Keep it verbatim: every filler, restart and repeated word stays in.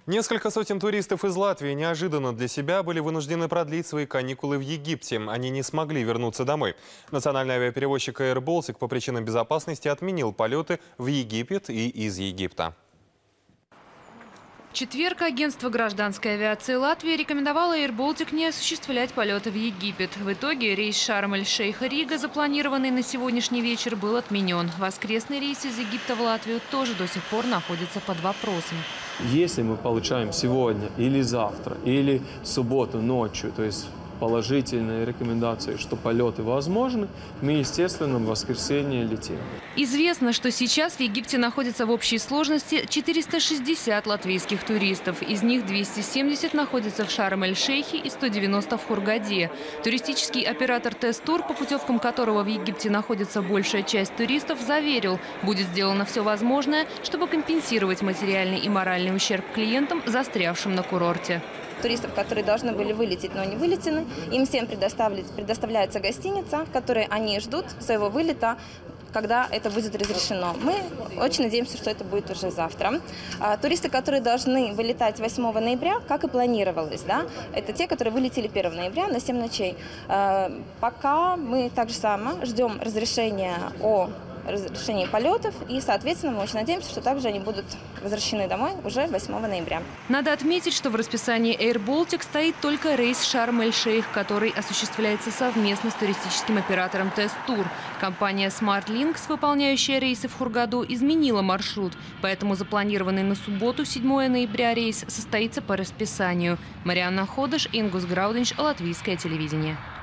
Несколько сотен туристов из Латвии неожиданно для себя были вынуждены продлить свои каникулы в Египте. Они не смогли вернуться домой. Национальный авиаперевозчик Air Baltic по причинам безопасности отменил полеты в Египет и из Египта. В четверг агентство гражданской авиации Латвии рекомендовало Air Baltic не осуществлять полеты в Египет. В итоге рейс Шарм-эль-Шейха Рига, запланированный на сегодняшний вечер, был отменен. Воскресный рейс из Египта в Латвию тоже до сих пор находится под вопросом. Если мы получаем сегодня или завтра, или в субботу ночью, то есть положительные рекомендации, что полеты возможны, мы, естественно, в воскресенье летим. Известно, что сейчас в Египте находится в общей сложности четыреста шестьдесят латвийских туристов. Из них двести семьдесят находятся в Шарм-эль-Шейхе и сто девяносто в Хургаде. Туристический оператор Тест-Тур, по путевкам которого в Египте находится большая часть туристов, заверил, будет сделано все возможное, чтобы компенсировать материальный и моральный ущерб клиентам, застрявшим на курорте. Туристов, которые должны были вылететь, но не вылетены, им всем предоставляется гостиница, в которой они ждут своего вылета, когда это будет разрешено. Мы очень надеемся, что это будет уже завтра. А, туристы, которые должны вылетать восьмого ноября, как и планировалось, да, это те, которые вылетели первого ноября на семь ночей. А, пока мы так же само ждем разрешения о разрешении полетов, и, соответственно, мы очень надеемся, что также они будут возвращены домой уже восьмого ноября. Надо отметить, что в расписании Air Baltic стоит только рейс Шарм-эль-Шейх, который осуществляется совместно с туристическим оператором Тест-Тур. Компания SmartLinks, выполняющая рейсы в Хургаду, изменила маршрут, поэтому запланированный на субботу, седьмого ноября, рейс состоится по расписанию. Марианна Ходыш, Ингус Граудинч, Латвийское телевидение.